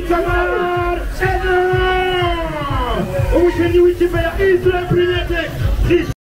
Samar Eno umukinnyi w'ikipe ya Israel Premier Tech